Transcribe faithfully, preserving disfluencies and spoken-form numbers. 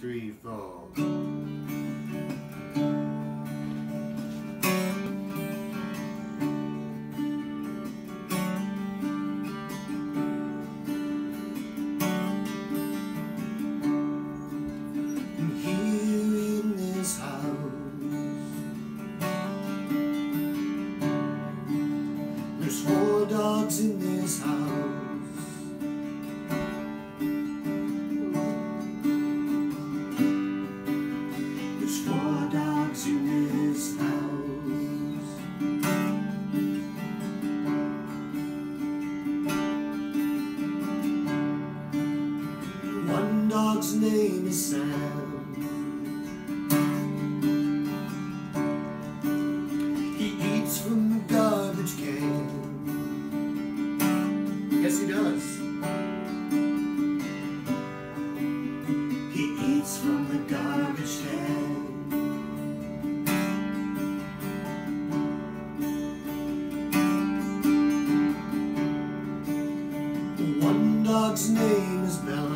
three, four. There's four dogs in this house. There's four dogs in this house. One dog's name is Sam. He eats from the garbage can. Yes, he does. He eats from the garbage can. One dog's name is Bella.